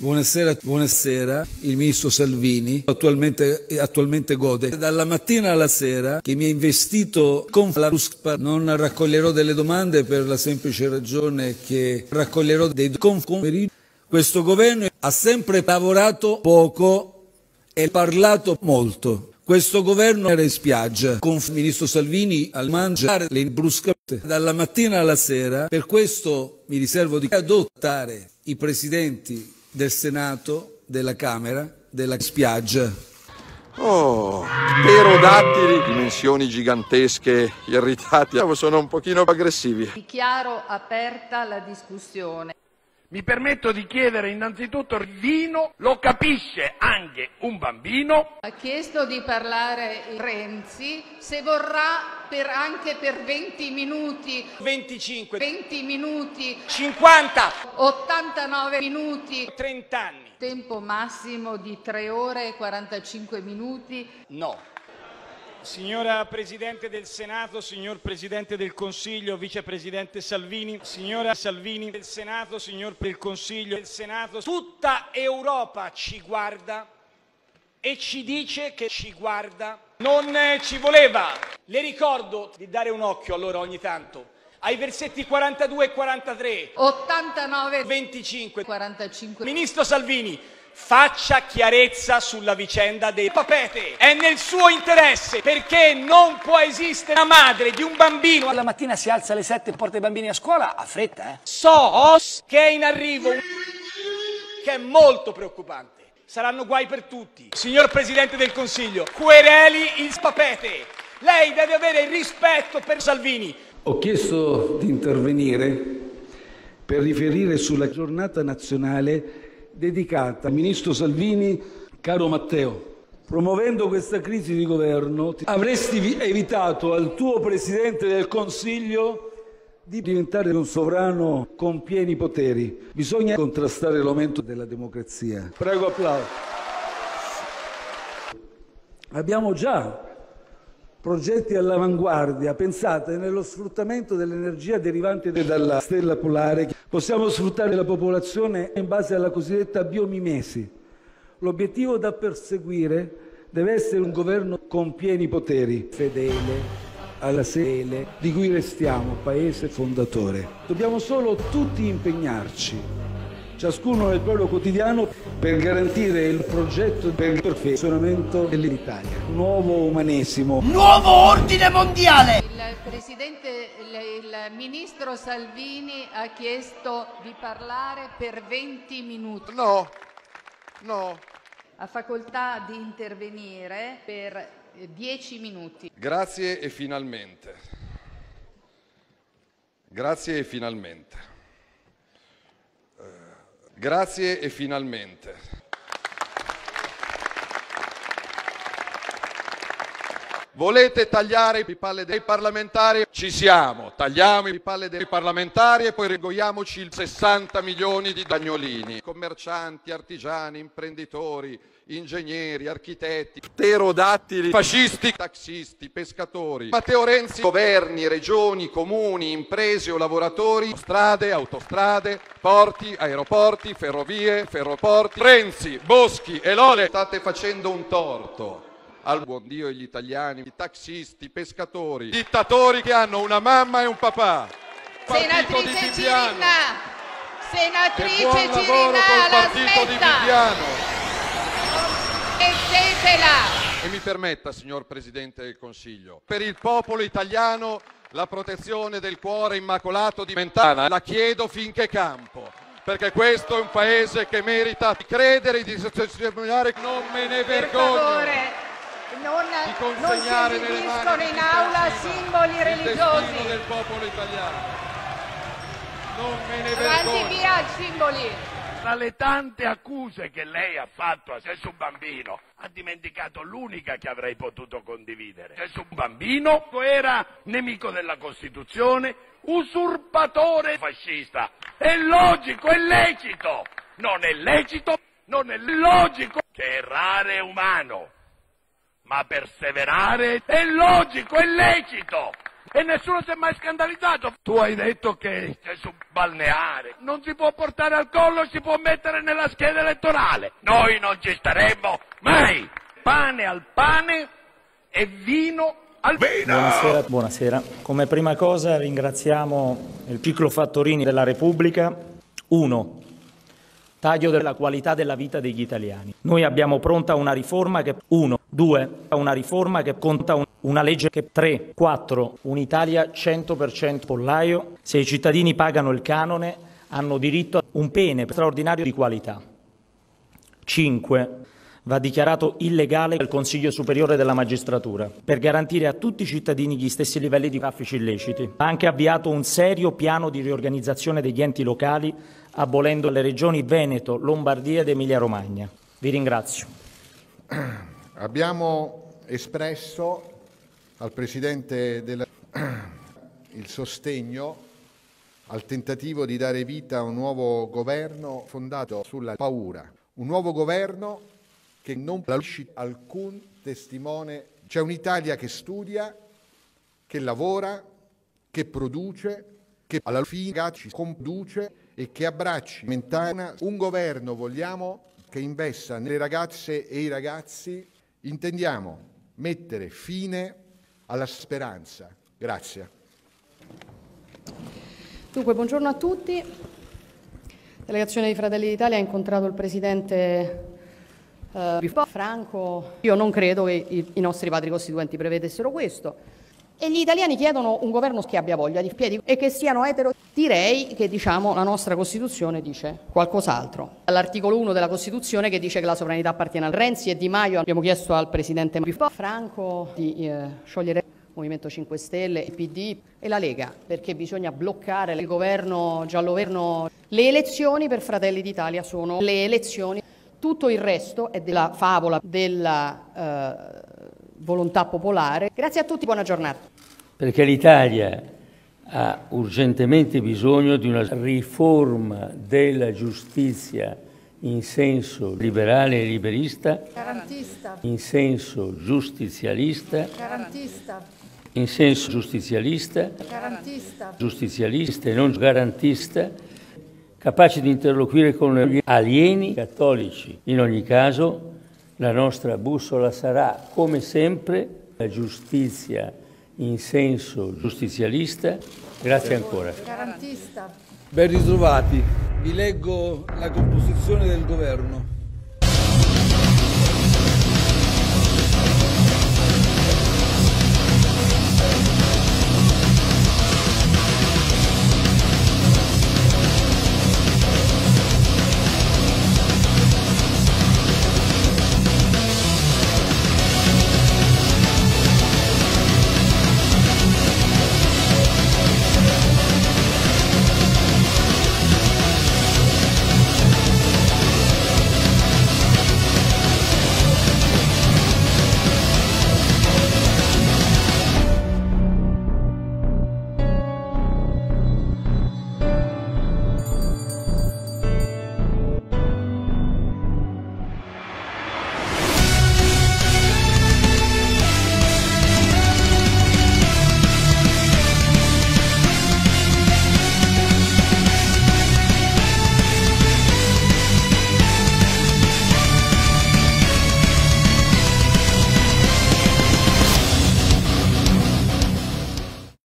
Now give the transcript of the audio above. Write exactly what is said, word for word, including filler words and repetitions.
Buonasera, buonasera, il ministro Salvini attualmente, attualmente gode dalla mattina alla sera che mi ha investito con la Ruspa. Non raccoglierò delle domande per la semplice ragione che raccoglierò dei conferi. Questo governo ha sempre lavorato poco e parlato molto. Questo governo era in spiaggia con il ministro Salvini al mangiare le bruscate dalla mattina alla sera. Per questo mi riservo di adottare i presidenti del Senato, della Camera, della spiaggia. Oh, pterodattili, dimensioni gigantesche, irritati, sono un pochino aggressivi. Dichiaro aperta la discussione. Mi permetto di chiedere innanzitutto, il vino lo capisce anche un bambino? Ha chiesto di parlare Renzi, se vorrà per anche per venti minuti. venticinque. venti minuti. cinquanta. ottantanove minuti. trenta anni. Tempo massimo di tre ore e quarantacinque minuti. No. Signora Presidente del Senato, signor Presidente del Consiglio, Vicepresidente Salvini, signora Salvini del Senato, signor del Consiglio del Senato, tutta Europa ci guarda e ci dice che ci guarda. Non ci voleva. Le ricordo di dare un occhio allora ogni tanto ai versetti quarantadue e quarantatré, ottantanove, venticinque, quarantacinque. Ministro Salvini, faccia chiarezza sulla vicenda dei papete. È nel suo interesse, perché non può esistere una madre di un bambino. La mattina si alza alle sette e porta i bambini a scuola, ha fretta, eh? So che è in arrivo, che è molto preoccupante. Saranno guai per tutti. Signor Presidente del Consiglio, quereli il papete. Lei deve avere il rispetto per Salvini. Ho chiesto di intervenire per riferire sulla giornata nazionale dedicata al ministro Salvini. Caro Matteo, promuovendo questa crisi di governo avresti evitato al tuo Presidente del Consiglio di diventare un sovrano con pieni poteri. Bisogna contrastare l'aumento della democrazia. Prego applauso. Abbiamo già progetti all'avanguardia, pensate nello sfruttamento dell'energia derivante dalla stella polare. Possiamo sfruttare la popolazione in base alla cosiddetta biomimesi. L'obiettivo da perseguire deve essere un governo con pieni poteri, fedele alla sede di cui restiamo paese fondatore. Dobbiamo solo tutti impegnarci, ciascuno nel proprio quotidiano, per garantire il progetto per il perfezionamento dell'Italia. Nuovo umanesimo. Nuovo ordine mondiale! Il Presidente, il, il Ministro Salvini ha chiesto di parlare per venti minuti. No, no. Ha facoltà di intervenire per dieci minuti. Grazie e finalmente. Grazie e finalmente. Grazie e finalmente. Volete tagliare i palle dei parlamentari? Ci siamo, tagliamo i palle dei parlamentari e poi rigogliamoci il sessanta milioni di dagnolini. Commercianti, artigiani, imprenditori, ingegneri, architetti, pterodattili, fascisti, taxisti, pescatori. Matteo Renzi, governi, regioni, comuni, imprese o lavoratori, strade, autostrade, porti, aeroporti, ferrovie, ferroporti. Renzi, Boschi e Lole, state facendo un torto al buon Dio e gli italiani, i taxisti, i pescatori, dittatori che hanno una mamma e un papà. Senatrice Cirinna, senatrice buon Cirinna, lavoro col la partito di smetta. Viviano. Mettetela. E mi permetta, signor Presidente del Consiglio, per il popolo italiano la protezione del cuore immacolato di Mentana la chiedo finché campo, perché questo è un paese che merita di credere, di testimoniare. Non me ne vergogno. Per favore. Non, di consegnare non si nelle esibiscono mani in aula simboli il religiosi. destino del popolo italiano. Non me ne Avanti vergogno. via i simboli. Tra le tante accuse che lei ha fatto a Gesù Bambino, ha dimenticato l'unica che avrei potuto condividere. Gesù Bambino era nemico della Costituzione, usurpatore fascista. È logico, è lecito. Non è lecito, non è logico che errare è umano. Ma perseverare è logico, è lecito. e nessuno si è mai scandalizzato. Tu hai detto che c'è su balneare, non si può portare al collo, si può mettere nella scheda elettorale. Noi non ci staremmo mai. Pane al pane e vino al vino. Buonasera, buonasera. Come prima cosa ringraziamo il ciclo Fattorini della Repubblica. Uno. Taglio della qualità della vita degli italiani. Noi abbiamo pronta una riforma che uno, due, una riforma che conta un, una legge che tre, quattro, un'Italia cento per cento pollaio. Se i cittadini pagano il canone hanno diritto a un pene straordinario di qualità. Cinque. Va dichiarato illegale il Consiglio Superiore della Magistratura per garantire a tutti i cittadini gli stessi livelli di traffici illeciti. Ha anche avviato un serio piano di riorganizzazione degli enti locali, abolendo le regioni Veneto, Lombardia ed Emilia-Romagna. Vi ringrazio. Abbiamo espresso al Presidente della il sostegno al tentativo di dare vita a un nuovo governo fondato sulla paura. Un nuovo governo che non lasci alcun testimone. C'è un'Italia che studia, che lavora, che produce, che alla fine ci conduce e che abbracci mentana. Un governo vogliamo che investa nelle ragazze e i ragazzi. Intendiamo mettere fine alla speranza. Grazie. Dunque, buongiorno a tutti. La delegazione di Fratelli d'Italia ha incontrato il Presidente Uh, Franco. Io non credo che i, i nostri padri costituenti prevedessero questo e gli italiani chiedono un governo che abbia voglia di piedi e che siano etero. Direi che diciamo la nostra Costituzione dice qualcos'altro. All'articolo uno della Costituzione che dice che la sovranità appartiene a Renzi e Di Maio. Abbiamo chiesto al Presidente Franco di eh, sciogliere il Movimento cinque Stelle, il P D e la Lega, perché bisogna bloccare il governo giallo-verno. Le elezioni per Fratelli d'Italia sono le elezioni. Tutto il resto è della favola della eh, volontà popolare. Grazie a tutti, buona giornata. Perché l'Italia ha urgentemente bisogno di una riforma della giustizia in senso liberale e liberista, garantista, in senso giustizialista, garantista, in senso giustizialista, garantista, giustizialista e non garantista, capace di interloquire con gli alieni cattolici. In ogni caso, la nostra bussola sarà, come sempre, la giustizia in senso giustizialista. Grazie ancora. Garantista. Ben ritrovati. Vi leggo la composizione del governo.